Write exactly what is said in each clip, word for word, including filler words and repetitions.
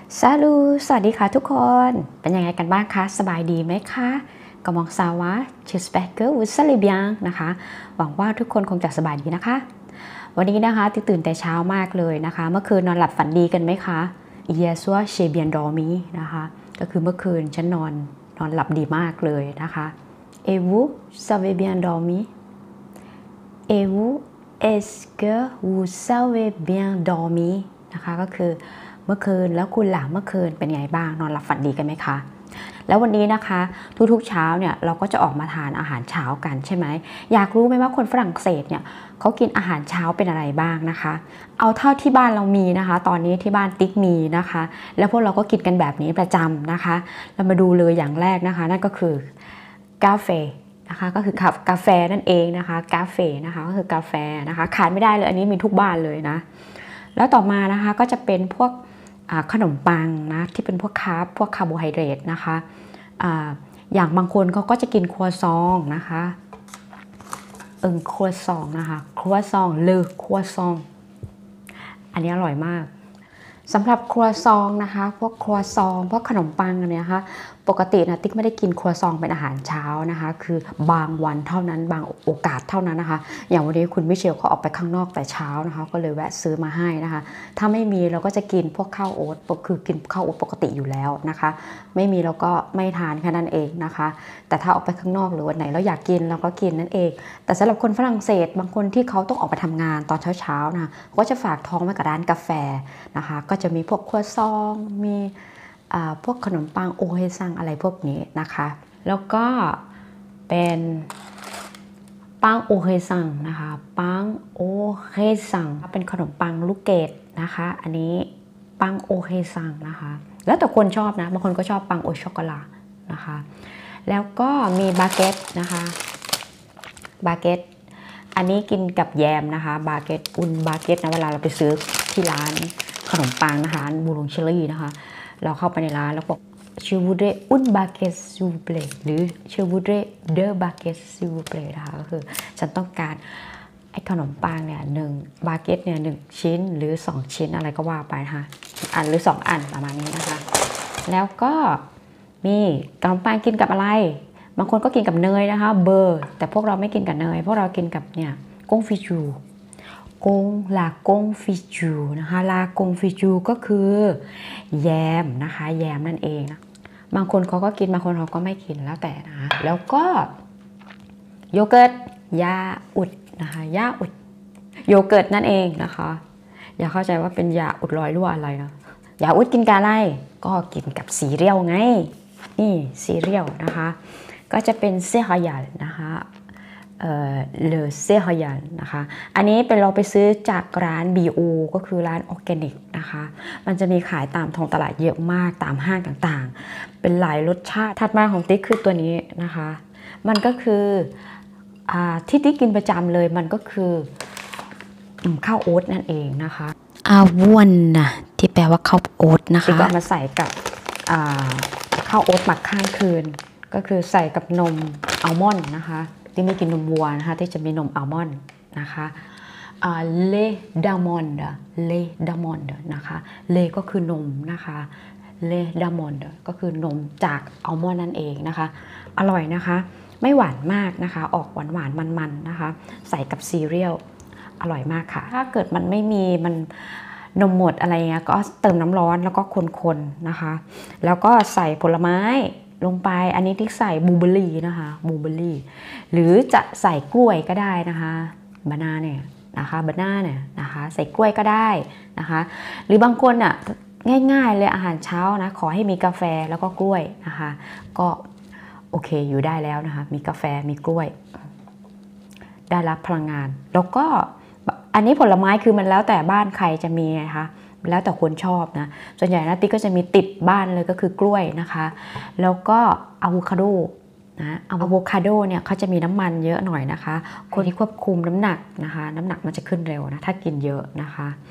ซาลูสวัสดีค่ะทุกคน เป็นยังไงกันบ้างคะ สบายดีไหมคะกำลังซาวะชิสเปกเกอร์วุ้ซาลิบยังนะคะ หวังว่าทุกคนคงจะสบายดีนะคะ วันนี้นะคะตื่นแต่เช้ามากเลยนะคะ เมื่อคืนนอนหลับฝันดีกันไหมคะเอียซัวเชเบียนดอมีนะคะ ก็คือเมื่อคืนฉันนอนนอนหลับดีมากเลยนะคะเอวูซาเวเบียนดอมีเอวูเอสเกอร์วูซาเวเบียนดอมีนะคะก็คือเมื่อคืนแล้วคุณหลังเมื่อคืนเป็นไงบ้างนอนหลับฝันดีกันไหมคะแล้ววันนี้นะคะทุกๆเช้าเนี่ยเราก็จะออกมาทานอาหารเช้ากันใช่ไหมอยากรู้ไหมว่าคนฝรั่งเศสเนี่ยเขากินอาหารเช้าเป็นอะไรบ้างนะคะเอาเท่าที่บ้านเรามีนะคะตอนนี้ที่บ้านติ๊กมีนะคะแล้วพวกเราก็กินกันแบบนี้ประจำนะคะเรามาดูเลยอย่างแรกนะคะนั่นก็คือกาแฟนะคะก็คือกาแฟนั่นเองนะคะกาแฟนะคะก็คือกาแฟนะคะขาดไม่ได้เลยอันนี้มีทุกบ้านเลยนะแล้วต่อมานะคะก็จะเป็นพวกขนมปังนะที่เป็นพวกคาร์บพวกคาร์โบไฮเดรตนะคะ อ, อย่างบางคนเขาก็จะกินครัวซองนะคะเอิงครัวซองนะคะครัวซองหรือครัวซองอันนี้อร่อยมากสำหรับครัวซองนะคะพวกครัวซองพวกขนมปังเนี่ยนะคะปกตินะติ๊กไม่ได้กินครัวซองเป็นอาหารเช้านะคะคือบางวันเท่านั้นบางโอกาสเท่านั้นนะคะอย่างวันนี้คุณมิเชลเขาออกไปข้างนอกแต่เช้านะคะก็เลยแวะซื้อมาให้นะคะถ้าไม่มีเราก็จะกินพวกข้าวโอ๊ตคือกินข้าวโอ๊ตปกติอยู่แล้วนะคะไม่มีเราก็ไม่ทานแค่นั้นเองนะคะแต่ถ้าออกไปข้างนอกหรือวันไหนเราอยากกินเราก็กินนั่นเองแต่สำหรับคนฝรั่งเศสบางคนที่เขาต้องออกไปทำงานตอนเช้าๆนะก็จะฝากท้องไว้กับร้านกาแฟนะคะก็จะมีพวกครัวซองมีพวกขนมปังโอเฮซังอะไรพวกนี้นะคะแล้วก็เป็นปังโอเฮซังนะคะปังโอเฮซังเป็นขนมปังลูกเกดนะคะอันนี้ปังโอเฮซังนะคะแล้วแต่คนชอบนะบางคนก็ชอบปังโอช็อกโกแลตนะคะแล้วก็มีบาเกตนะคะบาเกตอันนี้กินกับแยมนะคะบาเกตอุ่นบาเกตนะเวลาเราไปซื้อที่ร้านขนมปังนะคะบูลงเชอรี่นะคะเราเข้าไปในร้านแล้วบอกชูวูเดอุนบาเกตซูเปลหรือชูวูเดเดอบาเกตซูเปลนะคะก็คือฉันต้องการไอ้ขนมปังเนี่ยหนึ่งบาเกตเนี่ยหนึ่งชิ้นหรือสองชิ้นอะไรก็ว่าไปนะคะอันหรือสองอันประมาณนี้นะคะแล้วก็มีขนมปังกินกับอะไรบางคนก็กินกับเนยนะคะเบอร์แต่พวกเราไม่กินกับเนยพวกเรากินกับเนี่ยกงฟิจูกงลากงฟิจูนะคะลากงฟิจูก็คือแยมนะคะแยมนั่นเองนะบางคนเขาก็กินบางคนเขาก็ไม่กินแล้วแต่นะแล้วก็โยเกิร์ตยาอุดนะคะยาอุดโยเกิร์ตนั่นเองนะคะอย่าเข้าใจว่าเป็นยาอุดรอยรั่วอะไรนะยาอุดกินกับอะไรก็กินกับซีเรียลไงนี่ซีเรียลนะคะก็จะเป็นเซฮายาลนะคะเอ่อเลอเซฮยันนะคะอันนี้เป็นเราไปซื้อจากร้าน บี โอ ก็คือร้านออร์แกนิกนะคะมันจะมีขายตามท้องตลาดเยอะมากตามห้างต่างๆเป็นหลายรสชาติถัดมาของติ๊กคือตัวนี้นะคะมันก็คืออ่าที่ติ๊กกินประจำเลยมันก็คือข้าวโอ๊ตนั่นเองนะคะอาวนนะที่แปลว่าข้าวโอ๊ตนะคะติ๊กก็มาใส่กับข้าวโอ๊ตหมักข้ามคืนก็คือใส่กับนมอัลมอนด์นะคะที่ไม่กินนมวัวนะคะที่จะมีนมอัลมอนด์นะคะเลดามอนด์เลดามอนด์นะคะเลก็คือนมนะคะเลดามอนด์ก็คือนมจากอัลมอนด์นั่นเองนะคะอร่อยนะคะไม่หวานมากนะคะออกหวานหวานมันๆนะคะใส่กับซีเรียลอร่อยมากค่ะถ้าเกิดมันไม่มีมันนมหมดอะไรเงี้ยก็เติมน้ำร้อนแล้วก็คนๆนะคะแล้วก็ใส่ผลไม้ลงไปอันนี้ที่ใส่บลูเบอร์รี่นะคะบลูเบอร์รี่หรือจะใส่กล้วยก็ได้นะคะบานาเนี่ยนะคะบานาเนี่ยนะคะใส่กล้วยก็ได้นะคะหรือบางคนอ่ะง่ายๆเลยอาหารเช้านะขอให้มีกาแฟแล้วก็กล้วยนะคะก็โอเคอยู่ได้แล้วนะคะมีกาแฟมีกล้วยได้รับพลังงานแล้วก็อันนี้ผลไม้คือมันแล้วแต่บ้านใครจะมีนะคะแล้วแต่คนชอบนะส่วนใหญ่นะติ๊กก็จะมีติดบ้านเลยก็คือกล้วยนะคะแล้วก็อะโวคาโดนะอะโวคาโดเนี่ยเขาจะมีน้ำมันเยอะหน่อยนะคะคนที่ควบคุมน้ำหนักนะคะน้ำหนักมันจะขึ้นเร็วนะถ้ากินเยอะนะคะ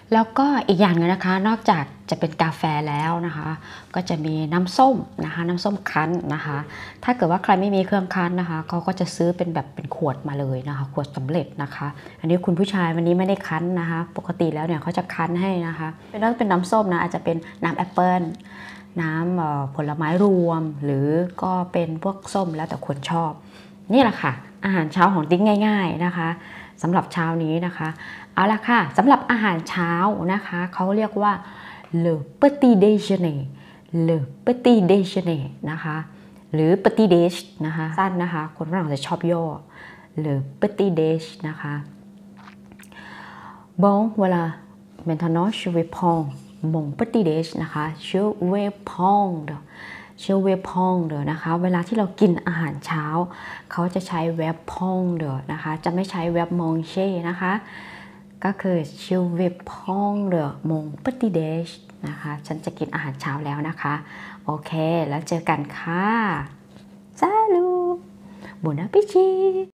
แล้วก็อีกอย่างนึงนะคะนอกจากจะเป็นกาแฟแล้วนะคะก็จะมีน้ำส้มนะคะน้ำส้มคั้นนะคะถ้าเกิดว่าใครไม่มีเครื่องคั้นนะคะเขาก็จะซื้อเป็นแบบเป็นขวดมาเลยนะคะขวดสำเร็จนะคะอันนี้คุณผู้ชายวันนี้ไม่ได้คั้นนะคะปกติแล้วเนี่ยเขาจะคั้นให้นะคะเป็นต้องเป็นน้ำส้มนะอาจจะเป็นน้ำแอปเปิ้ลน้ำผลไม้รวมหรือก็เป็นพวกส้มแล้วแต่คนชอบนี่แหละค่ะอาหารเช้าของติ๊กง่ายๆนะคะสำหรับเช้านี้นะคะเอาละค่ะสำหรับอาหารเช้านะคะเขาเรียกว่า le petit déjeuner le petit déjeuner นะคะหรือ petit déj นะคะสั้นนะคะคนฝรั่งจะชอบย่อ le petit déj นะคะ bon voilà maintenant je vais prendre mon petit déj นะคะ je vais prendre je vais prendre นะคะเวลาที่เรากินอาหารเช้าเขาจะใช้ verb prendre นะคะจะไม่ใช้ verb manger นะคะก็คือ je vais prendre mon petit déj นะคะฉันจะกินอาหารเช้าแล้วนะคะโอเคแล้วเจอกันค่ะ salut bon appétit